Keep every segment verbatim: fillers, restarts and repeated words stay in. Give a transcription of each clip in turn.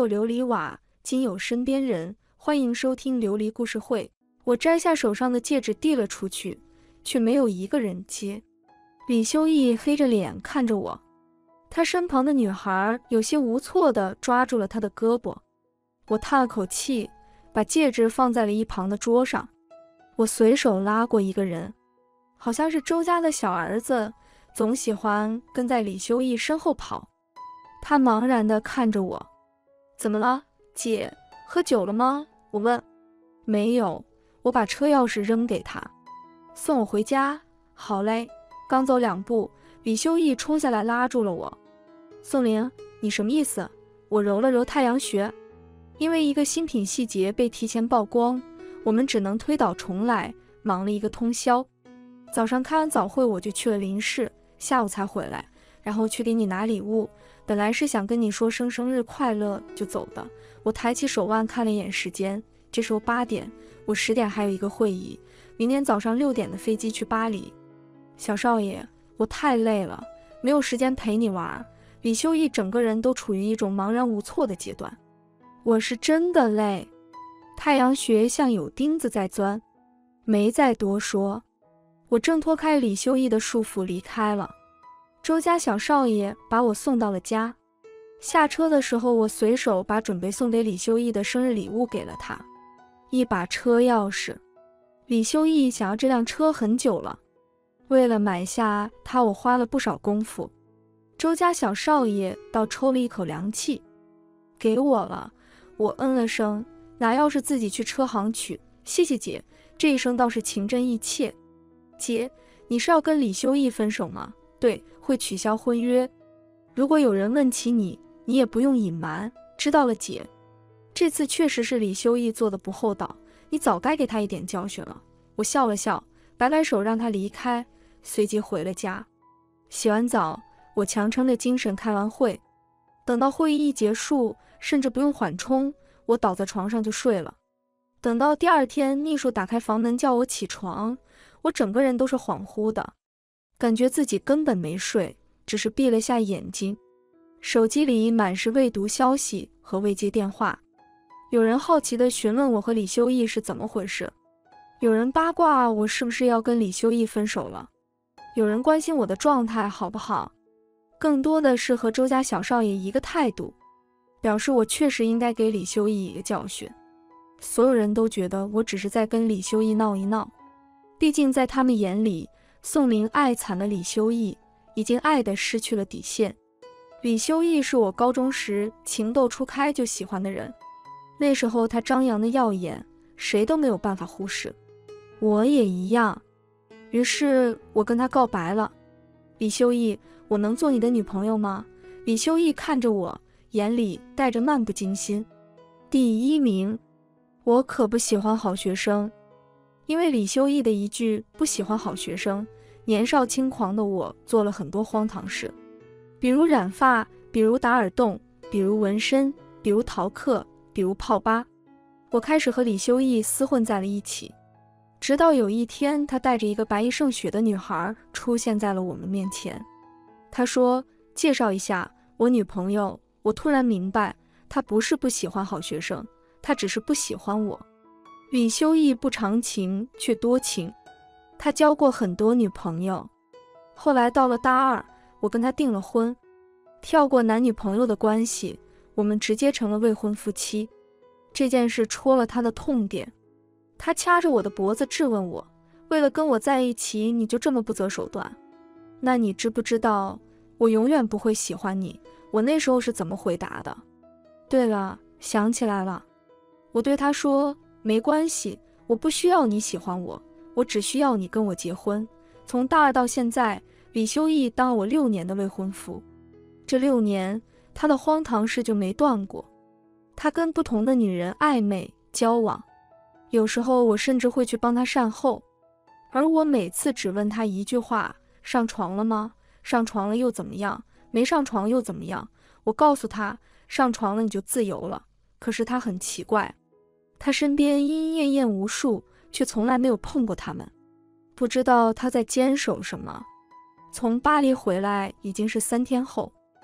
有琉璃瓦，今有身边人。欢迎收听琉璃故事会。我摘下手上的戒指递了出去，却没有一个人接。李修义黑着脸看着我，他身旁的女孩有些无措地抓住了他的胳膊。我叹了口气，把戒指放在了一旁的桌上。我随手拉过一个人，好像是周家的小儿子，总喜欢跟在李修义身后跑。他茫然地看着我，怎么了，姐，喝酒了吗？我问。没有，我把车钥匙扔给他。送我回家。好嘞。刚走两步，李修义冲下来拉住了我。宋玲，你什么意思？我揉了揉太阳穴。因为一个新品细节被提前曝光，我们只能推倒重来，忙了一个通宵。早上开完早会我就去了林氏，下午才回来，然后去给你拿礼物。本来是想跟你说声生日快乐就走的。我抬起手腕看了一眼时间，这时候八点，我十点还有一个会议，明天早上六点的飞机去巴黎。小少爷，我太累了，没有时间陪你玩。李修义整个人都处于一种茫然无措的阶段。我是真的累，太阳穴像有钉子在钻，没再多说。我挣脱开李修义的束缚离开了。周家小少爷把我送到了家。下车的时候，我随手把准备送给李修义的生日礼物给了他，一把车钥匙。李修义想要这辆车很久了，为了买下它，我花了不少功夫。周家小少爷倒抽了一口凉气，给我了。我嗯了声，拿钥匙自己去车行取。谢谢姐，这一声倒是情真意切。姐，你是要跟李修义分手吗？对，会取消婚约。如果有人问起你，你也不用隐瞒。知道了姐。这次确实是李修义做的不厚道，你早该给他一点教训了。我笑了笑，摆摆手让他离开，随即回了家。洗完澡，我强撑着精神开完会。等到会议一结束，甚至不用缓冲，我倒在床上就睡了。等到第二天，秘书打开房门叫我起床，我整个人都是恍惚的，感觉自己根本没睡，只是闭了下眼睛。手机里满是未读消息和未接电话。有人好奇地询问我和李修义是怎么回事，有人八卦我是不是要跟李修义分手了，有人关心我的状态好不好，更多的是和周家小少爷一个态度，表示我确实应该给李修义一个教训。所有人都觉得我只是在跟李修义闹一闹，毕竟在他们眼里，宋玲爱惨了李修义，已经爱得失去了底线。李修义是我高中时情窦初开就喜欢的人，那时候他张扬的耀眼，谁都没有办法忽视。我也一样，于是我跟他告白了。李修义，我能做你的女朋友吗？李修义看着我，眼里带着漫不经心。第一名，我可不喜欢好学生。因为李修义的一句不喜欢好学生，年少轻狂的我做了很多荒唐事，比如染发，比如打耳洞，比如纹身，比如逃课，比如泡吧。我开始和李修义厮混在了一起，直到有一天，他带着一个白衣胜雪的女孩出现在了我们面前。他说，介绍一下，我女朋友。我突然明白，他不是不喜欢好学生，他只是不喜欢我。李修义不长情却多情，他交过很多女朋友。后来到了大二，我跟他订了婚，跳过男女朋友的关系，我们直接成了未婚夫妻。这件事戳了他的痛点，他掐着我的脖子质问我，为了跟我在一起你就这么不择手段？那你知不知道我永远不会喜欢你？我那时候是怎么回答的？对了，想起来了，我对他说，没关系，我不需要你喜欢我，我只需要你跟我结婚。从大二到现在，李修义当了我六年的未婚夫，这六年他的荒唐事就没断过。他跟不同的女人暧昧交往，有时候我甚至会去帮他善后，而我每次只问他一句话，上床了吗？上床了又怎么样？没上床又怎么样？我告诉他，上床了你就自由了。可是他很奇怪，他身边莺莺燕燕无数，却从来没有碰过他们。不知道他在坚守什么。从巴黎回来已经是三天后，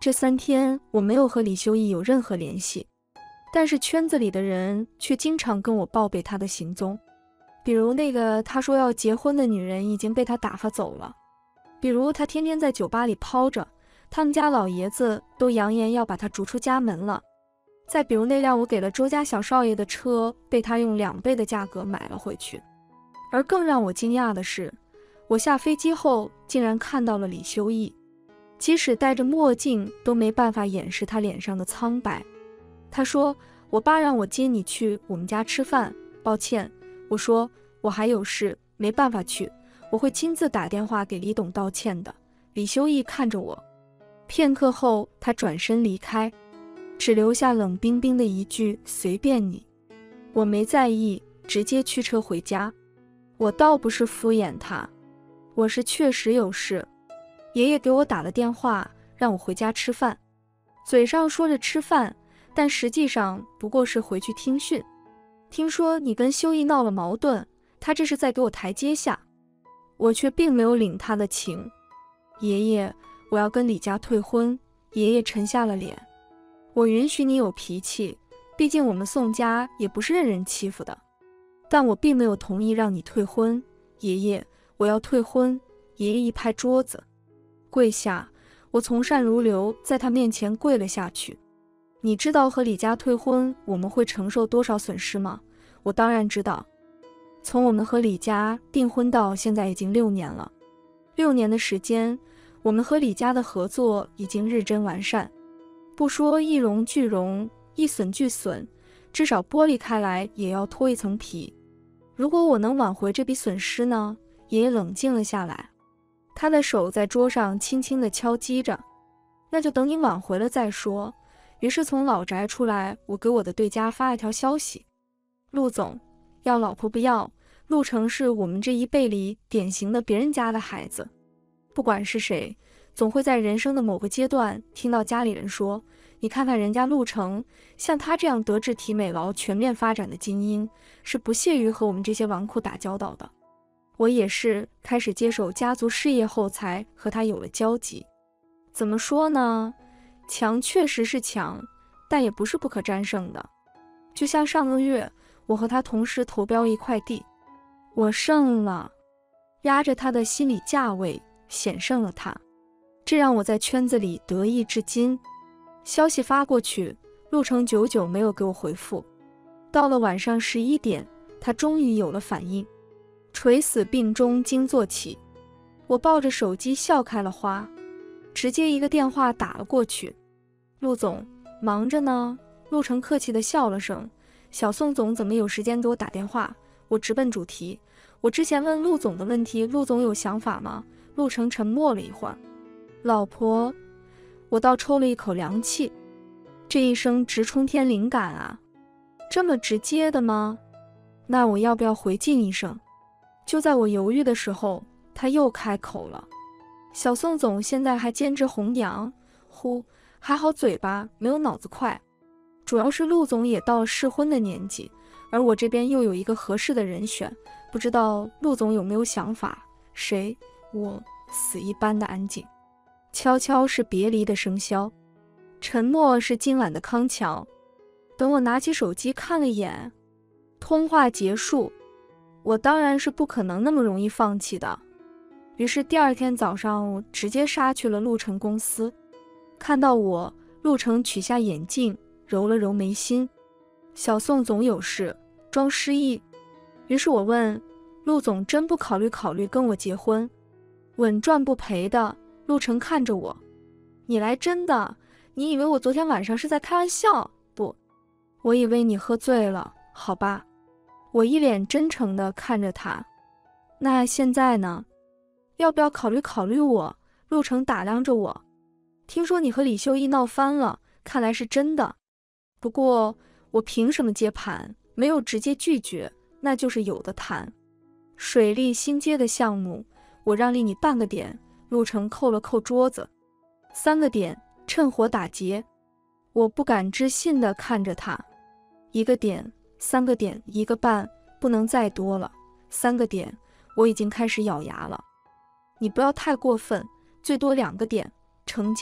这三天我没有和李修义有任何联系，但是圈子里的人却经常跟我报备他的行踪。比如那个他说要结婚的女人已经被他打发走了，比如他天天在酒吧里抛着，他们家老爷子都扬言要把他逐出家门了。再比如那辆我给了周家小少爷的车被他用两倍的价格买了回去。而更让我惊讶的是，我下飞机后竟然看到了李修义，即使戴着墨镜都没办法掩饰他脸上的苍白。他说我爸让我接你去我们家吃饭，抱歉。我说我还有事没办法去，我会亲自打电话给李董道歉的。李修义看着我，片刻后他转身离开，只留下冷冰冰的一句随便你。我没在意，直接驱车回家。我倒不是敷衍他，我是确实有事。爷爷给我打了电话让我回家吃饭，嘴上说着吃饭，但实际上不过是回去听训。听说你跟修义闹了矛盾，他这是在给我台阶下。我却并没有领他的情。爷爷，我要跟李家退婚。爷爷沉下了脸。我允许你有脾气，毕竟我们宋家也不是任人欺负的，但我并没有同意让你退婚。爷爷，我要退婚。爷爷一拍桌子，跪下。我从善如流，在他面前跪了下去。你知道和李家退婚我们会承受多少损失吗？我当然知道。从我们和李家订婚到现在已经六年了，六年的时间，我们和李家的合作已经日臻完善，不说一荣俱荣，一损俱损，至少剥离开来也要脱一层皮。如果我能挽回这笔损失呢？爷爷冷静了下来，他的手在桌上轻轻地敲击着。那就等你挽回了再说。于是从老宅出来，我给我的对家发了条消息：陆总，要老婆不要，陆成是我们这一辈里典型的别人家的孩子。不管是谁，总会在人生的某个阶段听到家里人说，你看看人家陆成，像他这样德智体美劳全面发展的精英，是不屑于和我们这些纨绔打交道的。我也是开始接手家族事业后才和他有了交集。怎么说呢？强确实是强，但也不是不可战胜的。就像上个月，我和他同时投标一块地，我胜了，压着他的心理价位，险胜了他，这让我在圈子里得意至今。消息发过去，陆成久久没有给我回复。到了晚上十一点，他终于有了反应。垂死病中惊坐起，我抱着手机笑开了花，直接一个电话打了过去。陆总，忙着呢。陆成客气地笑了声。小宋总怎么有时间给我打电话？我直奔主题。我之前问陆总的问题，陆总有想法吗？陆成沉默了一会儿。老婆，我倒抽了一口凉气。这一声直冲天灵感啊，这么直接的吗？那我要不要回敬一声？就在我犹豫的时候，他又开口了。小宋总现在还兼职红娘，呼，还好嘴巴没有脑子快。主要是陆总也到了适婚的年纪，而我这边又有一个合适的人选，不知道陆总有没有想法？谁？我死一般的安静。悄悄是别离的笙箫，沉默是今晚的康桥。等我拿起手机看了一眼，通话结束。我当然是不可能那么容易放弃的，于是第二天早上我直接杀去了陆成公司。看到我，陆成取下眼镜，揉了揉眉心。小宋总有事，装失忆。于是我问，陆总真不考虑考虑跟我结婚？稳赚不赔的。陆成看着我，你来真的？你以为我昨天晚上是在开玩笑？不，我以为你喝醉了，好吧。我一脸真诚地看着他。那现在呢？要不要考虑考虑我？陆成打量着我。听说你和李秀义闹翻了，看来是真的。不过我凭什么接盘？没有直接拒绝，那就是有的谈。水利新接的项目，我让利你半个点。陆成扣了扣桌子。三个点，趁火打劫。我不敢置信地看着他。一个点，三个点，一个半，不能再多了。三个点，我已经开始咬牙了。你不要太过分，最多两个点，成交。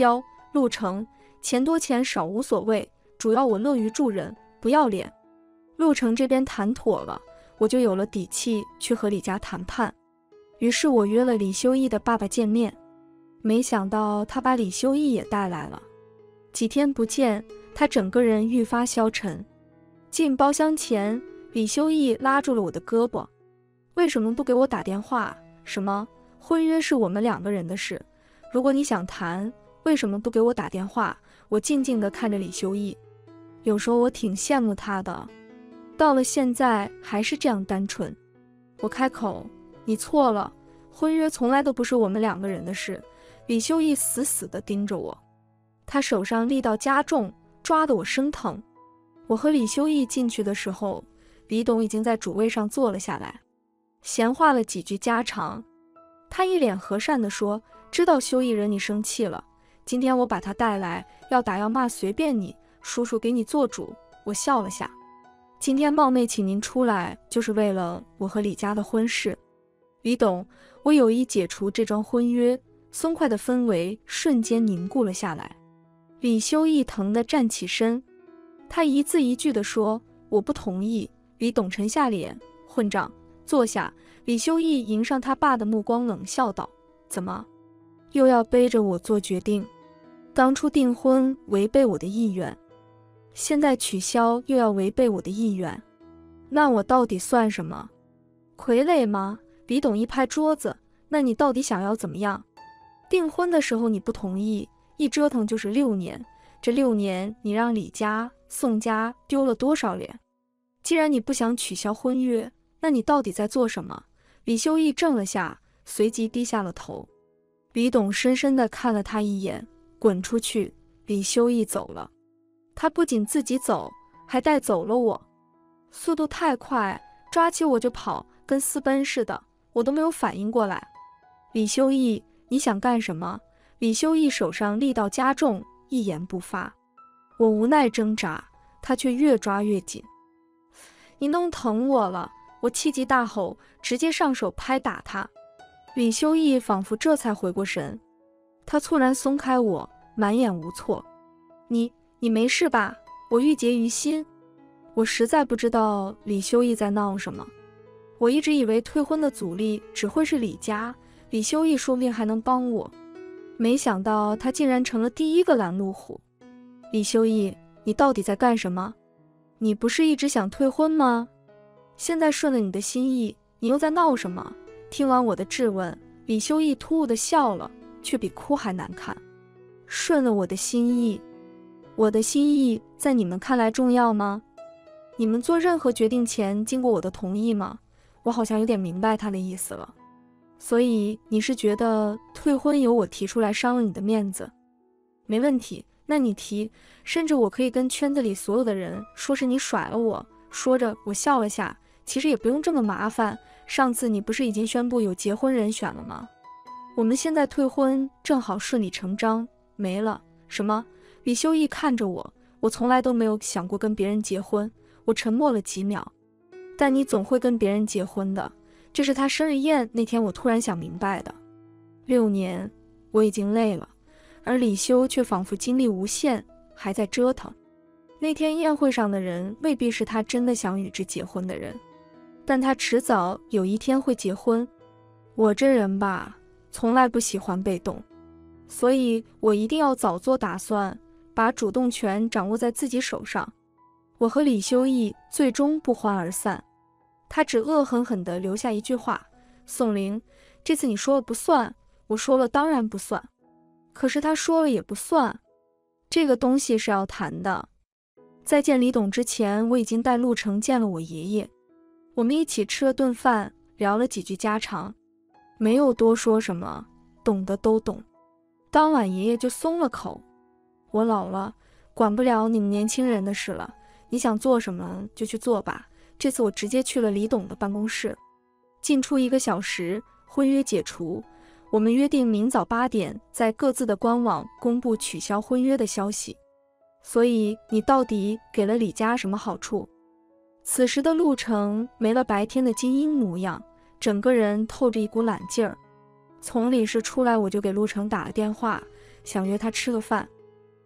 陆程，钱多钱少无所谓，主要我乐于助人，不要脸。陆程这边谈妥了，我就有了底气去和李家谈判。于是我约了李修义的爸爸见面，没想到他把李修义也带来了。几天不见，他整个人愈发消沉。进包厢前，李修义拉住了我的胳膊：“为什么不给我打电话？什么婚约是我们两个人的事，如果你想谈，为什么不给我打电话？”我静静地看着李修义，有时候我挺羡慕他的，到了现在还是这样单纯。我开口：“你错了，婚约从来都不是我们两个人的事。”李修义死死地盯着我，他手上力道加重，抓得我生疼。我和李修义进去的时候，李董已经在主位上坐了下来，闲话了几句家常。他一脸和善地说：“知道修义惹你生气了，今天我把他带来，要打要骂随便你，叔叔给你做主。”我笑了下。今天冒昧请您出来，就是为了我和李家的婚事。李董，我有意解除这桩婚约。松快的氛围瞬间凝固了下来。李修义疼地站起身，他一字一句地说：“我不同意。”李董沉下脸：“混账，坐下。”李修义迎上他爸的目光，冷笑道：“怎么，又要背着我做决定？当初订婚违背我的意愿，现在取消又要违背我的意愿，那我到底算什么？傀儡吗？”李董一拍桌子：“那你到底想要怎么样？订婚的时候你不同意，一折腾就是六年，这六年你让李家、宋家丢了多少脸？既然你不想取消婚约，那你到底在做什么？”李修义怔了下，随即低下了头。李董深深地看了他一眼：“滚出去！”李修义走了，他不仅自己走，还带走了我，速度太快，抓起我就跑，跟私奔似的，我都没有反应过来。李修义，你想干什么？李修义手上力道加重，一言不发。我无奈挣扎，他却越抓越紧。你弄疼我了！我气急大吼，直接上手拍打他。李修义仿佛这才回过神，他猝然松开我，满眼无措。你你没事吧？我郁结于心。我实在不知道李修义在闹什么。我一直以为退婚的阻力只会是李家，李修义说不定还能帮我，没想到他竟然成了第一个拦路虎。李修义，你到底在干什么？你不是一直想退婚吗？现在顺了你的心意，你又在闹什么？听完我的质问，李修义突兀地笑了，却比哭还难看。顺了我的心意？我的心意在你们看来重要吗？你们做任何决定前经过我的同意吗？我好像有点明白他的意思了。所以你是觉得退婚由我提出来伤了你的面子？没问题，那你提，甚至我可以跟圈子里所有的人说是你甩了我。说着我笑了下，其实也不用这么麻烦，上次你不是已经宣布有结婚人选了吗？我们现在退婚正好顺理成章。没了？什么？李修义看着我，我从来都没有想过跟别人结婚。我沉默了几秒。但你总会跟别人结婚的，这是他生日宴那天我突然想明白的。六年，我已经累了，而李修却仿佛精力无限，还在折腾。那天宴会上的人未必是他真的想与之结婚的人，但他迟早有一天会结婚。我这人吧，从来不喜欢被动，所以我一定要早做打算，把主动权掌握在自己手上。我和李修义最终不欢而散，他只恶狠狠地留下一句话：“宋玲，这次你说了不算。”我说了当然不算，可是他说了也不算，这个东西是要谈的。在见李董之前，我已经带陆程见了我爷爷，我们一起吃了顿饭，聊了几句家常，没有多说什么，懂的都懂。当晚爷爷就松了口：“我老了，管不了你们年轻人的事了，你想做什么就去做吧。”这次我直接去了李董的办公室，进出一个小时，婚约解除。我们约定明早八点在各自的官网公布取消婚约的消息。所以你到底给了李家什么好处？此时的陆程没了白天的精英模样，整个人透着一股懒劲儿。从理事出来，我就给陆程打了电话，想约他吃个饭。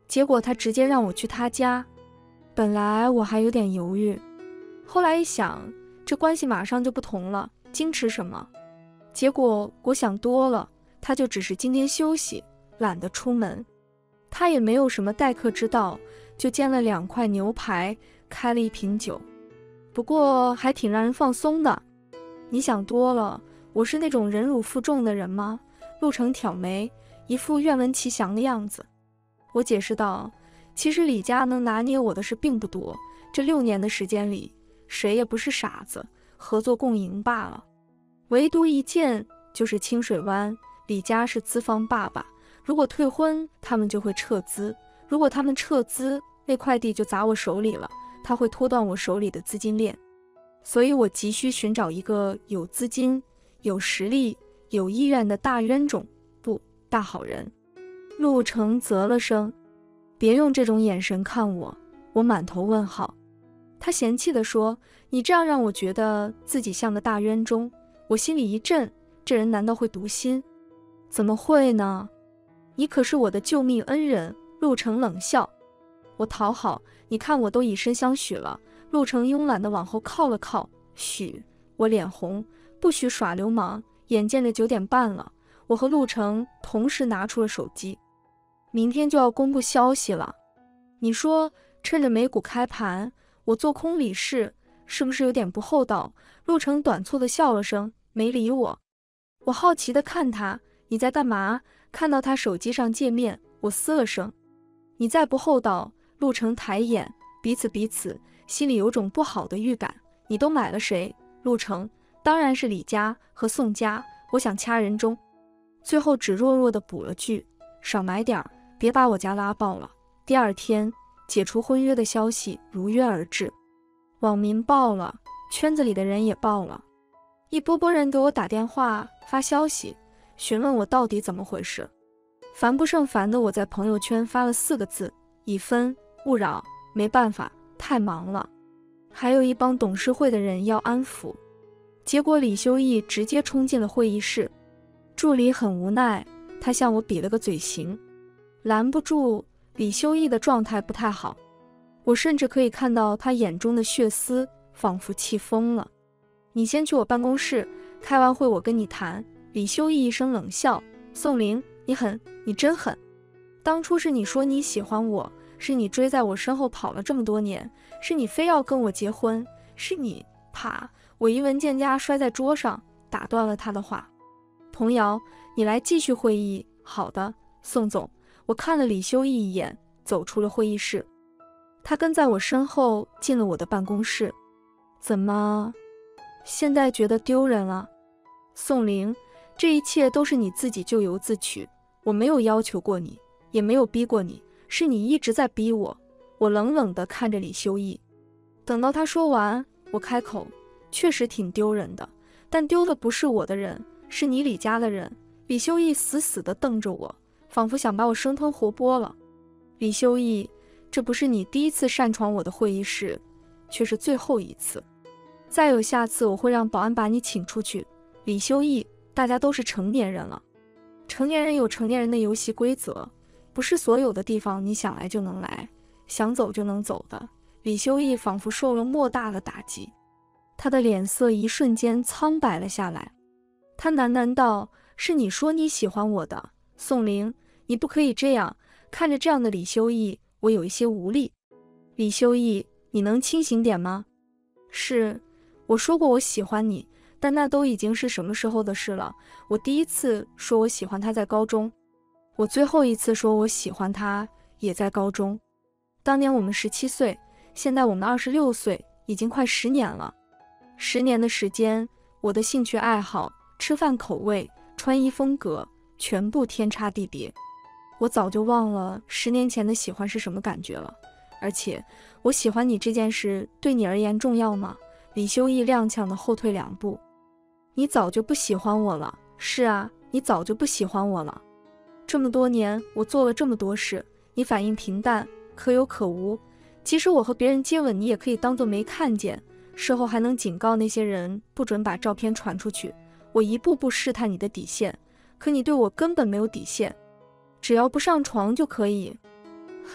结果他直接让我去他家。本来我还有点犹豫，后来一想，这关系马上就不同了，矜持什么？结果我想多了，他就只是今天休息，懒得出门。他也没有什么待客之道，就煎了两块牛排，开了一瓶酒。不过还挺让人放松的。你想多了，我是那种忍辱负重的人吗？陆程挑眉，一副愿闻其详的样子。我解释道，其实李家能拿捏我的事并不多，这六年的时间里，谁也不是傻子，合作共赢罢了。唯独一件，就是清水湾，李家是资方爸爸，如果退婚，他们就会撤资，如果他们撤资，那块地就砸我手里了，他会拖断我手里的资金链。所以我急需寻找一个有资金、有实力、有意愿的大冤种，不，大好人。陆程啧了声，别用这种眼神看我，我满头问号。他嫌弃地说，你这样让我觉得自己像个大冤种。我心里一震，这人难道会读心？怎么会呢？你可是我的救命恩人。陆程冷笑。我讨好，你看我都以身相许了。陆程慵懒地往后靠了靠，许，我脸红，不许耍流氓。眼见着九点半了，我和陆程同时拿出了手机。明天就要公布消息了，你说趁着美股开盘，我做空李氏，是不是有点不厚道？陆程短促地笑了声，没理我。我好奇地看他，你在干嘛？看到他手机上界面，我嘶了声，你再不厚道。陆程抬眼，彼此彼此，心里有种不好的预感。你都买了谁？陆程，当然是李家和宋家。我想掐人中，最后只弱弱地补了句，少买点儿，别把我家拉爆了。第二天，解除婚约的消息如约而至，网民爆了，圈子里的人也爆了，一波波人给我打电话发消息，询问我到底怎么回事。烦不胜烦的我在朋友圈发了四个字，已婚勿扰。没办法，太忙了。还有一帮董事会的人要安抚。结果李修义直接冲进了会议室，助理很无奈，他向我比了个嘴型。拦不住，李修义的状态不太好，我甚至可以看到他眼中的血丝，仿佛气疯了。你先去我办公室，开完会我跟你谈。李修义一声冷笑，宋玲，你狠，你真狠。当初是你说你喜欢我，是你追在我身后跑了这么多年，是你非要跟我结婚，是你……啪！我一文件夹摔在桌上，打断了他的话。童瑶，你来继续会议。好的，宋总。我看了李修义一眼，走出了会议室。他跟在我身后进了我的办公室。怎么，现在觉得丢人了？宋玲，这一切都是你自己咎由自取，我没有要求过你，也没有逼过你，是你一直在逼我。我冷冷地看着李修义。等到他说完，我开口，确实挺丢人的，但丢的不是我的人，是你李家的人。李修义死死地瞪着我，仿佛想把我生吞活剥了。李修义，这不是你第一次擅闯我的会议室，却是最后一次。再有下次，我会让保安把你请出去。李修义，大家都是成年人了，成年人有成年人的游戏规则，不是所有的地方你想来就能来，想走就能走的。李修义仿佛受了莫大的打击，他的脸色一瞬间苍白了下来。他喃喃道，是你说你喜欢我的，宋玲，你不可以这样。看着这样的李修义，我有一些无力。李修义，你能清醒点吗？是，我说过我喜欢你，但那都已经是什么时候的事了。我第一次说我喜欢他在高中，我最后一次说我喜欢他也在高中。当年我们十七岁，现在我们二十六岁，已经快十年了。十年的时间，我的兴趣爱好、吃饭口味、穿衣风格，全部天差地别。我早就忘了十年前的喜欢是什么感觉了。而且，我喜欢你这件事对你而言重要吗？李修义踉跄地后退两步。你早就不喜欢我了。是啊，你早就不喜欢我了。这么多年，我做了这么多事，你反应平淡，可有可无。即使我和别人接吻，你也可以当作没看见，事后还能警告那些人不准把照片传出去。我一步步试探你的底线，可你对我根本没有底线，只要不上床就可以。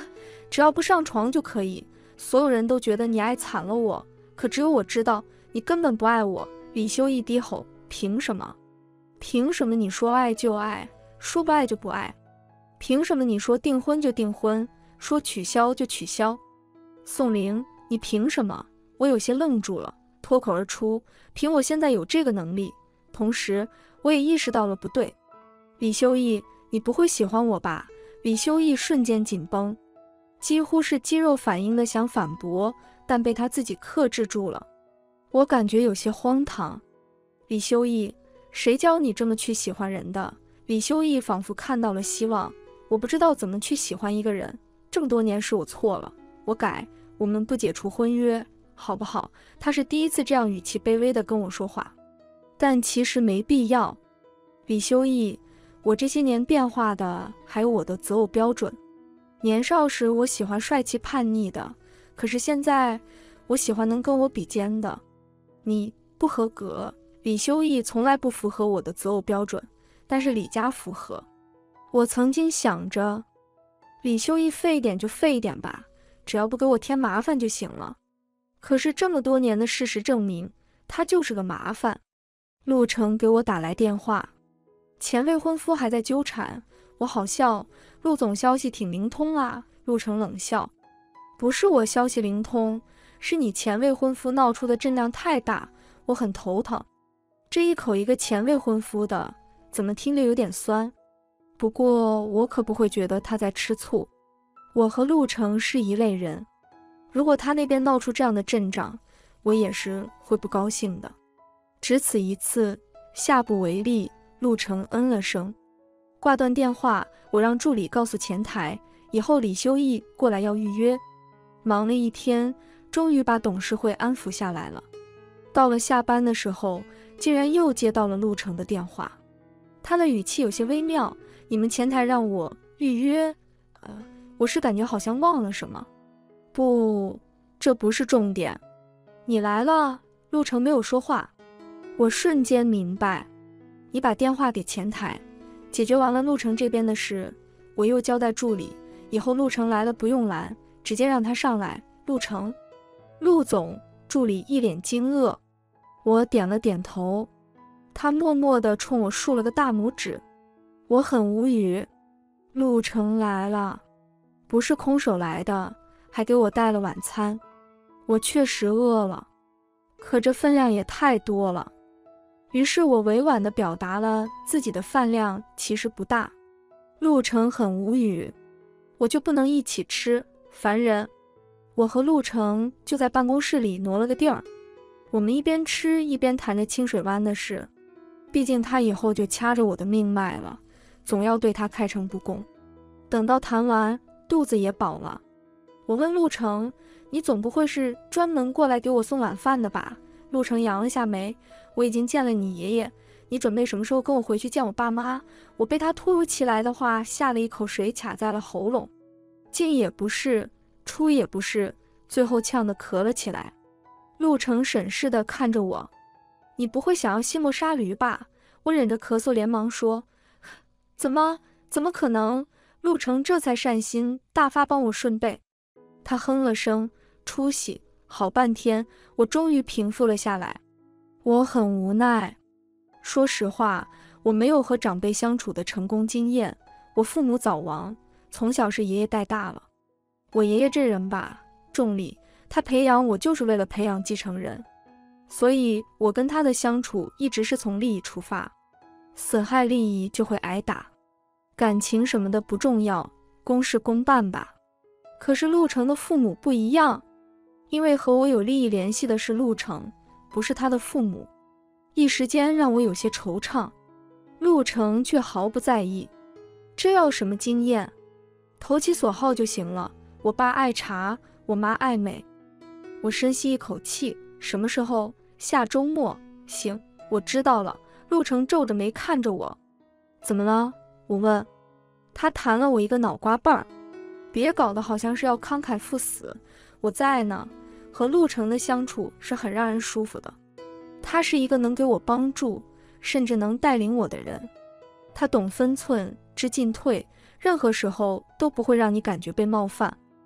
只要不上床就可以。所有人都觉得你爱惨了我，可只有我知道你根本不爱我。李修义低吼：凭什么？凭什么你说爱就爱，说不爱就不爱？凭什么你说订婚就订婚，说取消就取消？宋玲，你凭什么？我有些愣住了，脱口而出：凭我现在有这个能力。同时我也意识到了不对。李修义，你不会喜欢我吧？李修义瞬间紧绷，几乎是肌肉反应的想反驳，但被他自己克制住了。我感觉有些荒唐。李修义，谁教你这么去喜欢人的？李修义仿佛看到了希望。我不知道怎么去喜欢一个人，这么多年是我错了，我改，我们不解除婚约，好不好？他是第一次这样语气卑微地跟我说话，但其实没必要。李修义，我这些年变化的还有我的择偶标准。年少时我喜欢帅气叛逆的，可是现在我喜欢能跟我比肩的。你不合格。李修义从来不符合我的择偶标准，但是李家符合。我曾经想着，李修义废一点就废一点吧，只要不给我添麻烦就行了。可是这么多年的事实证明，他就是个麻烦。陆成给我打来电话，前未婚夫还在纠缠。我好笑，陆总消息挺灵通啊。陆成冷笑，不是我消息灵通，是你前未婚夫闹出的阵量太大，我很头疼。这一口一个前未婚夫的，怎么听着有点酸？不过我可不会觉得他在吃醋。我和陆成是一类人，如果他那边闹出这样的阵仗，我也是会不高兴的。只此一次，下不为例。陆成嗯了声，挂断电话，我让助理告诉前台，以后李修义过来要预约。忙了一天，终于把董事会安抚下来了。到了下班的时候，竟然又接到了陆成的电话，他的语气有些微妙：你们前台让我预约，呃，我是感觉好像忘了什么。不，这不是重点。你来了。陆成没有说话。我瞬间明白，你把电话给前台，解决完了陆成这边的事，我又交代助理，以后陆成来了不用拦，直接让他上来。陆成，陆总。助理一脸惊愕。我点了点头，他默默地冲我竖了个大拇指。我很无语。陆成来了，不是空手来的，还给我带了晚餐。我确实饿了，可这分量也太多了。于是我委婉地表达了自己的饭量其实不大。陆成很无语，我就不能一起吃，烦人。我和陆成就在办公室里挪了个地儿，我们一边吃一边谈着清水湾的事。毕竟他以后就掐着我的命脉了，总要对他开诚布公。等到谈完，肚子也饱了。我问陆成，你总不会是专门过来给我送晚饭的吧？陆成扬了下眉，我已经见了你爷爷，你准备什么时候跟我回去见我爸妈？我被他突如其来的话吓了一口水卡在了喉咙，进也不是，出也不是，最后呛得咳了起来。陆成审视地看着我，你不会想要卸磨杀驴吧？我忍着咳嗽连忙说，怎么怎么可能？陆成这才善心大发帮我顺背。他哼了声，出息。好半天，我终于平复了下来。我很无奈。说实话，我没有和长辈相处的成功经验。我父母早亡，从小是爷爷带大了。我爷爷这人吧，重利，他培养我就是为了培养继承人，所以我跟他的相处一直是从利益出发，损害利益就会挨打。感情什么的不重要，公事公办吧。可是陆成的父母不一样，因为和我有利益联系的是陆成，不是他的父母，一时间让我有些惆怅。陆成却毫不在意，这要什么经验？投其所好就行了。我爸爱茶，我妈爱美。我深吸一口气，什么时候？下周末。行，我知道了。陆成皱着眉看着我。怎么了？我问。他弹了我一个脑瓜瓣儿。别搞得好像是要慷慨赴死，我在呢。和陆成的相处是很让人舒服的，他是一个能给我帮助，甚至能带领我的人。他懂分寸，知进退，任何时候都不会让你感觉被冒犯。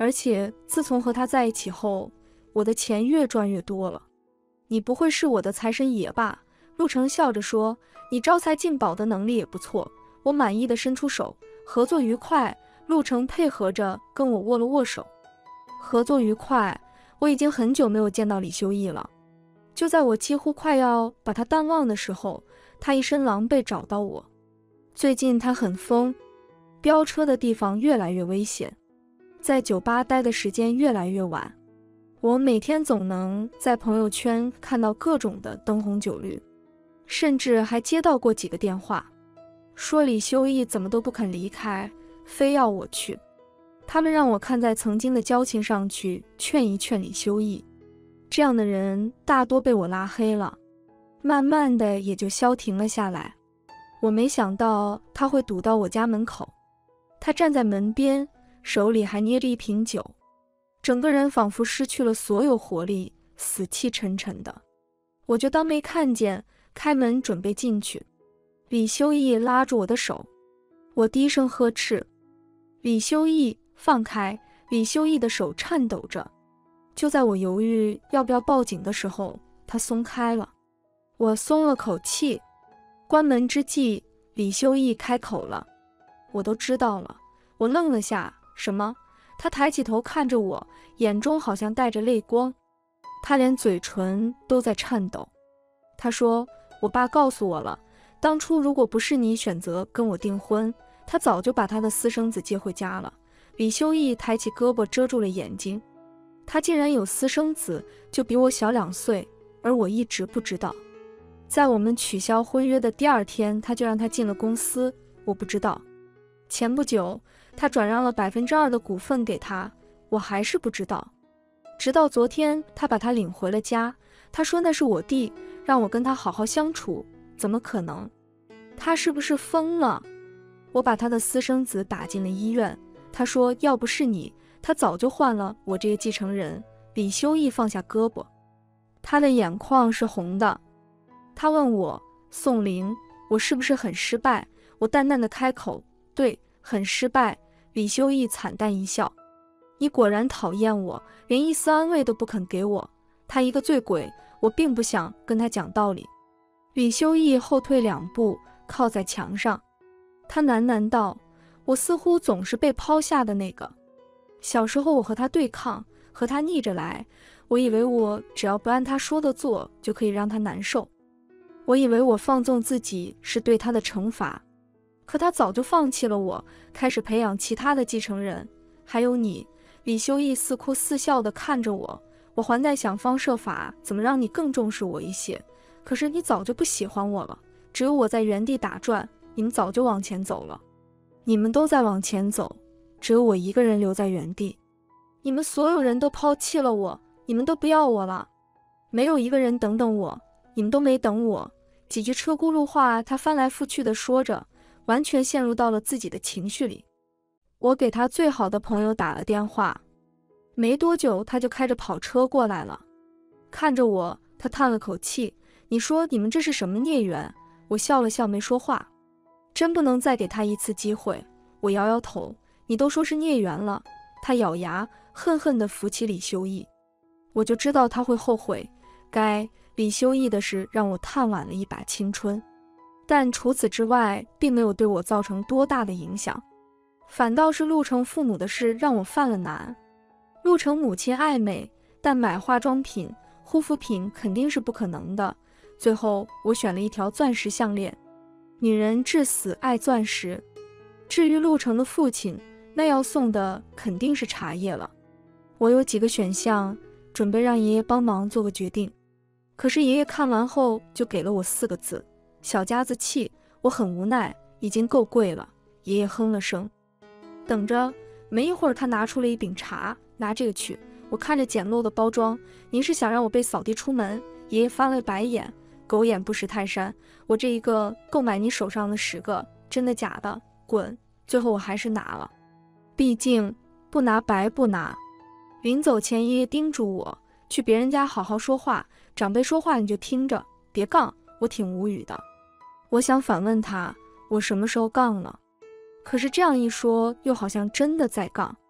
而且自从和他在一起后，我的钱越赚越多了。你不会是我的财神爷吧？陆程笑着说，你招财进宝的能力也不错。我满意的伸出手，合作愉快。陆程配合着跟我握了握手。合作愉快，我已经很久没有见到李修义了。就在我几乎快要把他淡忘的时候，他一身狼狈找到我。最近他很疯，飙车的地方越来越危险，在酒吧待的时间越来越晚。我每天总能在朋友圈看到各种的灯红酒绿，甚至还接到过几个电话，说李修义怎么都不肯离开，非要我去。他们让我看在曾经的交情上去劝一劝李修义。这样的人大多被我拉黑了，慢慢的也就消停了下来。我没想到他会堵到我家门口，他站在门边，手里还捏着一瓶酒，整个人仿佛失去了所有活力，死气沉沉的。我就当没看见，开门准备进去。李修义拉住我的手，我低声呵斥：李修义，放开！李修义的手颤抖着。就在我犹豫要不要报警的时候，他松开了。我松了口气。关门之际，李修义开口了：我都知道了。我愣了下。什么？他抬起头看着我，眼中好像带着泪光，他连嘴唇都在颤抖。他说：我爸告诉我了，当初如果不是你选择跟我订婚，他早就把他的私生子接回家了。李修义抬起胳膊遮住了眼睛。他竟然有私生子，就比我小两岁，而我一直不知道。在我们取消婚约的第二天，他就让他进了公司，我不知道。前不久，他转让了百分之二的股份给他，我还是不知道。直到昨天，他把他领回了家，他说那是我弟，让我跟他好好相处，怎么可能？他是不是疯了？我把他的私生子打进了医院，他说要不是你，他早就换了我这个继承人。李修义放下胳膊，他的眼眶是红的。他问我：宋玲，我是不是很失败？我淡淡的开口：对，很失败。李修义惨淡一笑：你果然讨厌我，连一丝安慰都不肯给我。他一个醉鬼，我并不想跟他讲道理。李修义后退两步，靠在墙上，他喃喃道：我似乎总是被抛下的那个。小时候我和他对抗，和他逆着来，我以为我只要不按他说的做，就可以让他难受。我以为我放纵自己是对他的惩罚，可他早就放弃了我，开始培养其他的继承人，还有你。李修义似哭似笑地看着我，我还在想方设法怎么让你更重视我一些，可是你早就不喜欢我了，只有我在原地打转，你们早就往前走了。你们都在往前走，只有我一个人留在原地。你们所有人都抛弃了我，你们都不要我了，没有一个人等等我，你们都没等我。几句车轱辘话他翻来覆去地说着，完全陷入到了自己的情绪里。我给他最好的朋友打了电话，没多久他就开着跑车过来了。看着我，他叹了口气：你说你们这是什么孽缘？我笑了笑没说话。真不能再给他一次机会。我摇摇头：你都说是孽缘了。他咬牙恨恨地扶起李修义。我就知道他会后悔，该李修义的事让我探晚了一把青春，但除此之外并没有对我造成多大的影响，反倒是陆程父母的事让我犯了难。陆程母亲爱美，但买化妆品、护肤品肯定是不可能的。最后我选了一条钻石项链。女人至死爱钻石。至于陆程的父亲，那要送的肯定是茶叶了。我有几个选项，准备让爷爷帮忙做个决定。可是爷爷看完后就给了我四个字：小家子气。我很无奈，已经够贵了。爷爷哼了声。等着。没一会儿他拿出了一饼茶，拿这个去。我看着简陋的包装，您是想让我被扫地出门？爷爷翻了白眼，狗眼不识泰山。我这一个够买你手上的十个，真的假的？滚！最后我还是拿了，毕竟不拿白不拿。临走前爷爷叮嘱我，去别人家好好说话，长辈说话你就听着，别杠。我挺无语的，我想反问他，我什么时候杠了？可是这样一说，又好像真的在杠。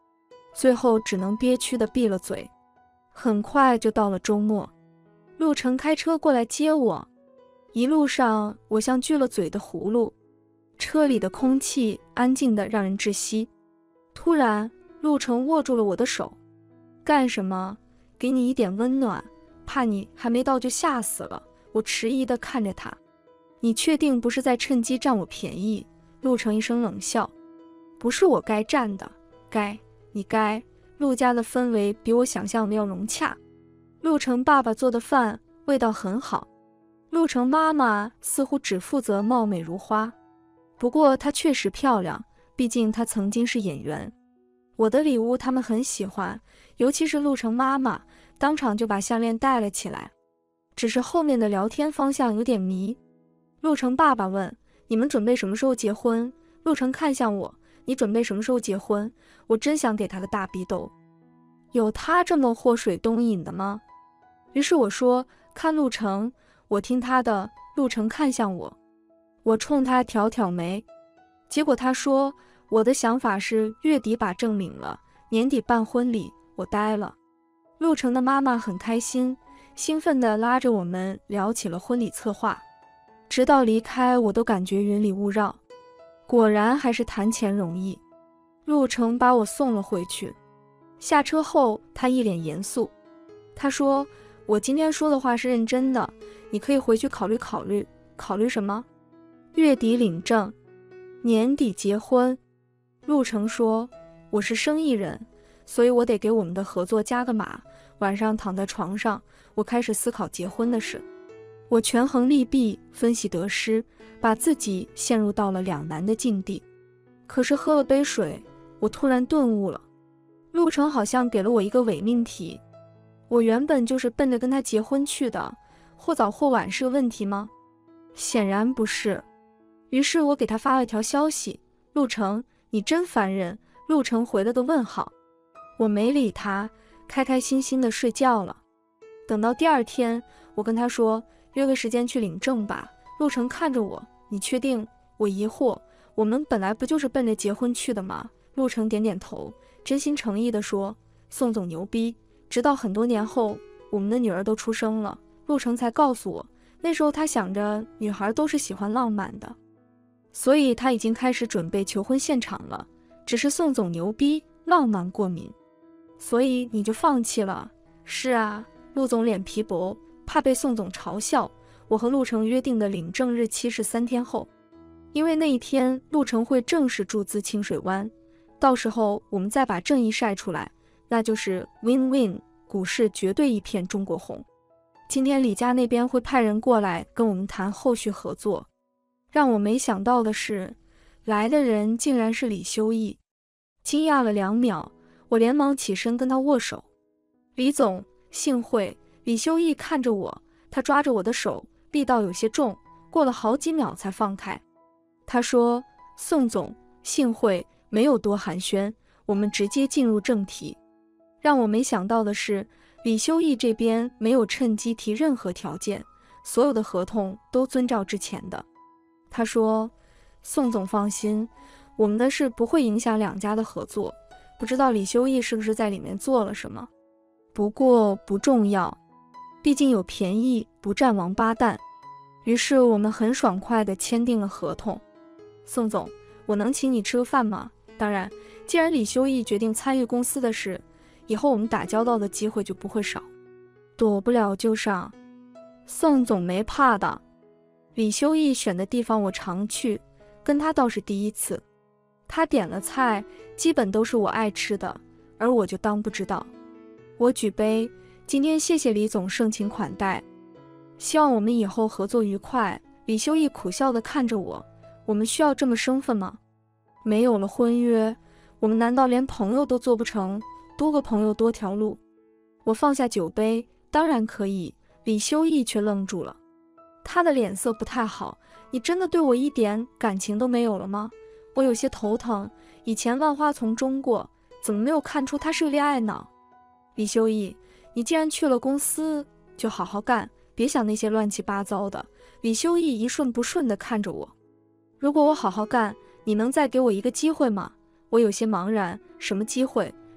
最后只能憋屈地闭了嘴。很快就到了周末，陆程开车过来接我，一路上我像锯了嘴的葫芦，车里的空气安静得让人窒息。突然，陆程握住了我的手。干什么？给你一点温暖，怕你还没到就吓死了。我迟疑地看着他。你确定不是在趁机占我便宜？陆程一声冷笑。不是我该占的，该你该。陆家的氛围比我想象的要融洽。陆程爸爸做的饭味道很好，陆程妈妈似乎只负责貌美如花，不过她确实漂亮，毕竟她曾经是演员。我的礼物他们很喜欢，尤其是陆程妈妈，当场就把项链戴了起来。只是后面的聊天方向有点迷。陆程爸爸问：你们准备什么时候结婚？陆程看向我：你准备什么时候结婚？我真想给他个大逼斗。有他这么祸水东引的吗？于是我说：看陆程，我听他的。陆程看向我，我冲他挑挑眉。结果他说：我的想法是月底把证领了，年底办婚礼。我呆了。陆程的妈妈很开心，兴奋地拉着我们聊起了婚礼策划，直到离开我都感觉云里雾绕。果然还是谈钱容易。陆程把我送了回去，下车后他一脸严肃。他说：我今天说的话是认真的，你可以回去考虑考虑。考虑什么？月底领证，年底结婚。陆程说：我是生意人，所以我得给我们的合作加个码。晚上躺在床上，我开始思考结婚的事。我权衡利弊，分析得失，把自己陷入到了两难的境地。可是喝了杯水，我突然顿悟了。陆程好像给了我一个伪命题。我原本就是奔着跟他结婚去的，或早或晚是个问题吗？显然不是。于是我给他发了条消息：陆程，你真烦人。陆程回了个问号。我没理他，开开心心的睡觉了。等到第二天，我跟他说：约个时间去领证吧。陆程看着我：你确定？我疑惑：我们本来不就是奔着结婚去的吗？陆程点点头，真心诚意地说：宋总牛逼。直到很多年后，我们的女儿都出生了，陆程才告诉我，那时候他想着女孩都是喜欢浪漫的，所以他已经开始准备求婚现场了。只是宋总牛逼，浪漫过敏，所以你就放弃了？是啊，陆总脸皮薄，怕被宋总嘲笑。我和陆程约定的领证日期是三天后，因为那一天陆程会正式注资清水湾，到时候我们再把正义晒出来，那就是 win-win， 股市绝对一片中国红。今天李家那边会派人过来跟我们谈后续合作。让我没想到的是，来的人竟然是李修义。惊讶了两秒，我连忙起身跟他握手。李总，幸会。李修义看着我，他抓着我的手，力道有些重，过了好几秒才放开。他说：宋总，幸会，没有多寒暄，我们直接进入正题。让我没想到的是，李修义这边没有趁机提任何条件，所有的合同都遵照之前的。他说：宋总放心，我们的事不会影响两家的合作。不知道李修义是不是在里面做了什么，不过不重要，毕竟有便宜不占王八蛋。于是我们很爽快地签订了合同。宋总，我能请你吃个饭吗？当然，既然李修义决定参与公司的事，以后我们打交道的机会就不会少。躲不了就上。宋总没怕的。李修义选的地方我常去，跟他倒是第一次。他点了菜，基本都是我爱吃的，而我就当不知道。我举杯，今天谢谢李总盛情款待，希望我们以后合作愉快。李修义苦笑地看着我，我们需要这么生分吗？没有了婚约，我们难道连朋友都做不成？多个朋友多条路。我放下酒杯，当然可以。李修义却愣住了，他的脸色不太好。你真的对我一点感情都没有了吗？我有些头疼，以前万花丛中过，怎么没有看出他是个恋爱脑？李修义，你既然去了公司，就好好干，别想那些乱七八糟的。李修义一顺不顺地看着我。如果我好好干，你能再给我一个机会吗？我有些茫然。什么机会？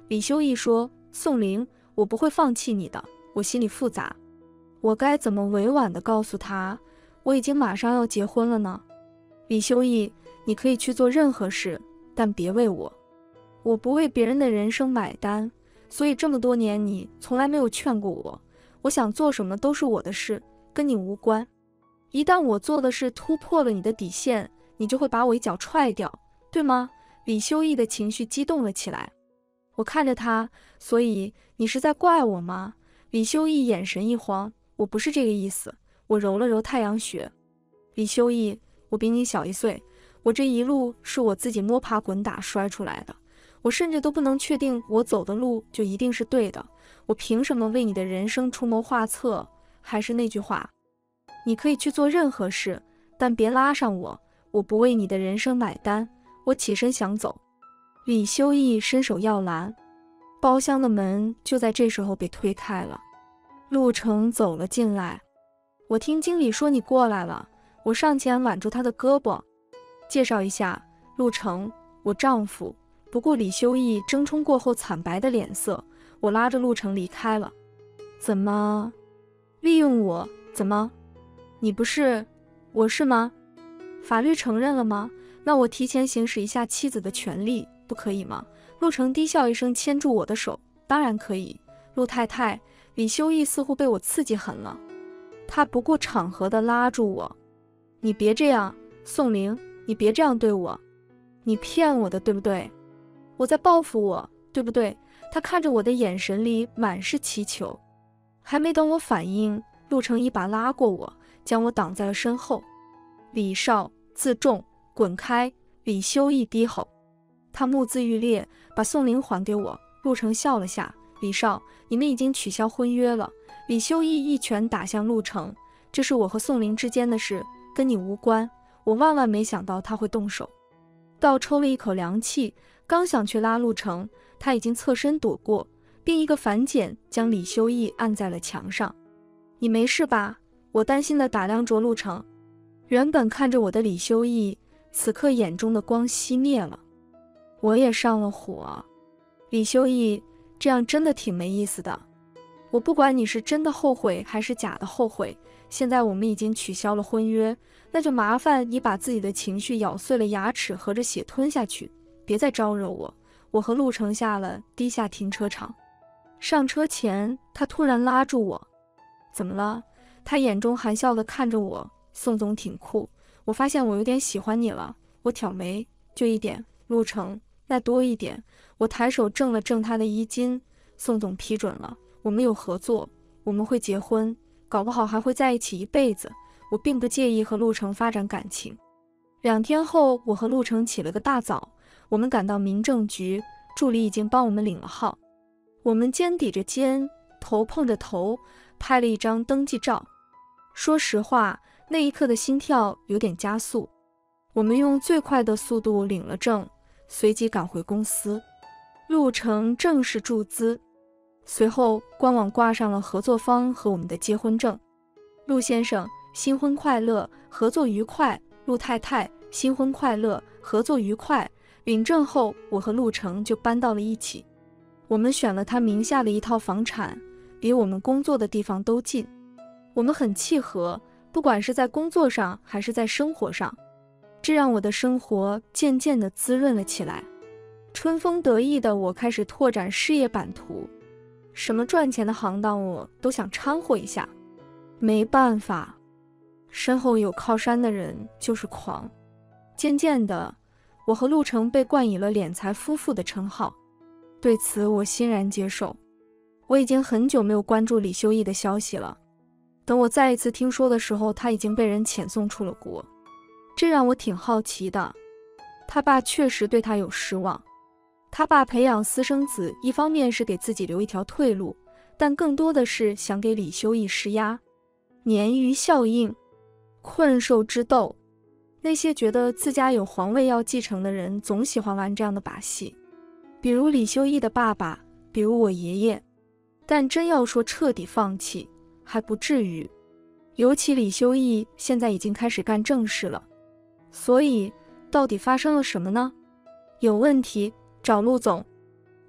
李修义说：“宋玲，我不会放弃你的。”我心里复杂，我该怎么委婉地告诉他，我已经马上要结婚了呢？李修义，你可以去做任何事，但别为我。我不为别人的人生买单，所以这么多年你从来没有劝过我。我想做什么都是我的事，跟你无关。一旦我做的事突破了你的底线，你就会把我一脚踹掉，对吗？李修义的情绪激动了起来。我看着他，所以你是在怪我吗？李修义眼神一慌，我不是这个意思。我揉了揉太阳穴。李修义，我比你小一岁，我这一路是我自己摸爬滚打摔出来的，我甚至都不能确定我走的路就一定是对的，我凭什么为你的人生出谋划策？还是那句话，你可以去做任何事，但别拉上我，我不为你的人生买单。我起身想走，李修义伸手要拦，包厢的门就在这时候被推开了，陆程走了进来。我听经理说你过来了，我上前挽住他的胳膊，介绍一下，陆程，我丈夫。不顾李修义争冲过后惨白的脸色，我拉着陆程离开了。怎么利用我？怎么？你不是，我是吗？法律承认了吗？那我提前行使一下妻子的权利，不可以吗？陆程低笑一声，牵住我的手。当然可以，陆太太。李修义似乎被我刺激狠了，他不顾场合地拉住我。你别这样，宋玲，你别这样对我，你骗我的，对不对？我在报复我，对不对？他看着我的眼神里满是祈求。还没等我反应，陆程一把拉过我，将我挡在了身后。李少，自重，滚开！李修义低吼。他目眦欲裂，把宋玲还给我。陆程笑了下。李少，你们已经取消婚约了。李修义一拳打向陆程，这是我和宋玲之间的事，跟你无关。我万万没想到他会动手，倒抽了一口凉气，刚想去拉陆程，他已经侧身躲过，并一个反剪将李修义按在了墙上。你没事吧？我担心地打量着陆程。原本看着我的李修义，此刻眼中的光熄灭了。我也上了火。李修义，这样真的挺没意思的。我不管你是真的后悔还是假的后悔，现在我们已经取消了婚约，那就麻烦你把自己的情绪咬碎了牙齿合着血吞下去，别再招惹我。我和陆程下了地下停车场，上车前他突然拉住我。怎么了？他眼中含笑地看着我。宋总挺酷，我发现我有点喜欢你了。我挑眉，就一点。陆程，再多一点。我抬手正了正他的衣襟。宋总批准了，我们有合作，我们会结婚，搞不好还会在一起一辈子。我并不介意和陆程发展感情。两天后，我和陆程起了个大早，我们赶到民政局，助理已经帮我们领了号。我们肩抵着肩，头碰着头，拍了一张登记照。说实话，那一刻的心跳有点加速。我们用最快的速度领了证，随即赶回公司。陆程正式注资，随后官网挂上了合作方和我们的结婚证。陆先生，新婚快乐，合作愉快。陆太太，新婚快乐，合作愉快。领证后，我和陆程就搬到了一起。我们选了他名下的一套房产，离我们工作的地方都近。我们很契合，不管是在工作上还是在生活上，这让我的生活渐渐地滋润了起来。春风得意的我开始拓展事业版图，什么赚钱的行当我都想掺和一下。没办法，身后有靠山的人就是狂。渐渐的，我和陆程被冠以了敛财夫妇的称号，对此我欣然接受。我已经很久没有关注李修义的消息了，等我再一次听说的时候，他已经被人遣送出了国，这让我挺好奇的。他爸确实对他有失望，他爸培养私生子，一方面是给自己留一条退路，但更多的是想给李修义施压。鲶鱼效应，困兽之斗，那些觉得自家有皇位要继承的人总喜欢玩这样的把戏，比如李修义的爸爸，比如我爷爷。但真要说彻底放弃，还不至于。尤其李修义现在已经开始干正事了，所以到底发生了什么呢？有问题找陆总。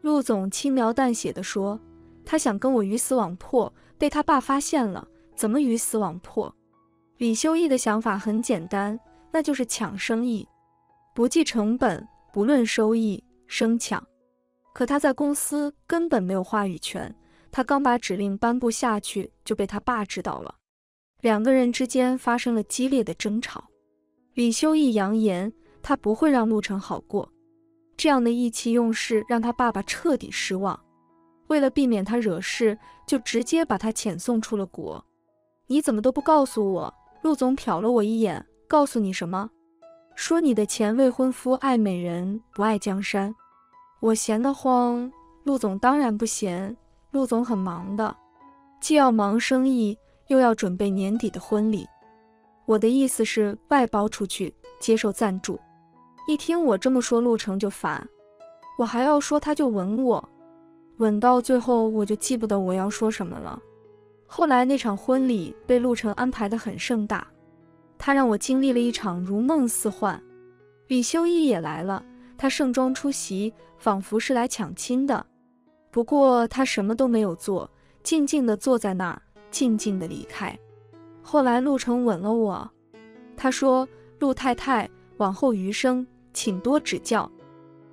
陆总轻描淡写地说，他想跟我鱼死网破，被他爸发现了，怎么鱼死网破？李修义的想法很简单，那就是抢生意，不计成本，不论收益，生抢。可他在公司根本没有话语权，他刚把指令颁布下去，就被他爸知道了。两个人之间发生了激烈的争吵。李修义扬言，他不会让陆程好过。这样的意气用事让他爸爸彻底失望。为了避免他惹事，就直接把他遣送出了国。你怎么都不告诉我？陆总瞟了我一眼，告诉你什么？说你的前未婚夫爱美人，不爱江山。我闲得慌。陆总当然不闲，陆总很忙的，既要忙生意，又要准备年底的婚礼。我的意思是外包出去，接受赞助。一听我这么说，陆程就烦，我还要说他就吻我，吻到最后我就记不得我要说什么了。后来那场婚礼被陆程安排得很盛大，他让我经历了一场如梦似幻。李修一也来了，他盛装出席，仿佛是来抢亲的。不过他什么都没有做，静静地坐在那儿，静静地离开。后来陆程吻了我，他说，陆太太，往后余生请多指教，